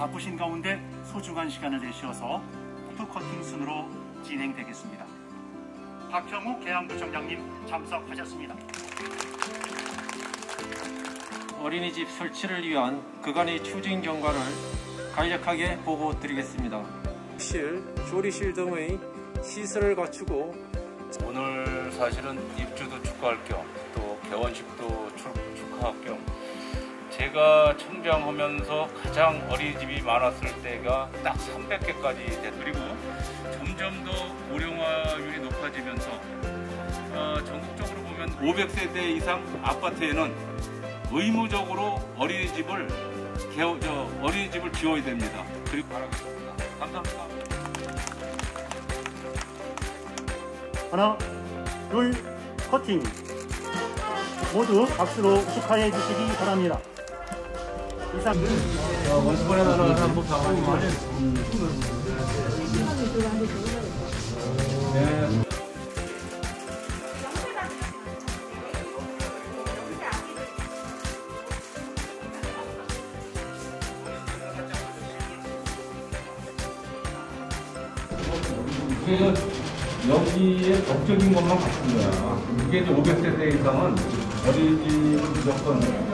바쁘신 가운데 소중한 시간을 내주셔서 포토커팅 순으로 진행되겠습니다. 박형우 계양구청장님 참석하셨습니다. 어린이집 설치를 위한 그간의 추진 경과를 간략하게 보고 드리겠습니다. 조리실 등의 시설을 갖추고 오늘 사실은 입주도 축하할 겸 또 개원식도 축하할 겸 제가 청장하면서 가장 어린이집이 많았을 때가 딱 300개까지 됐고 그리고 점점 더 고령화율이 높아지면서 전국적으로 보면 500세대 이상 아파트에는 의무적으로 어린이집을 지어야 됩니다. 그리고 바라겠습니다. 감사합니다. 하나, 둘, 커팅. 모두 박수로 축하해 주시기 바랍니다. 이상. 원수번에 나는 한번 가보고 이게 여기에 법적인 것만 바꾼 거야. 이게 이제 500세대 이상은 어린이집 무조건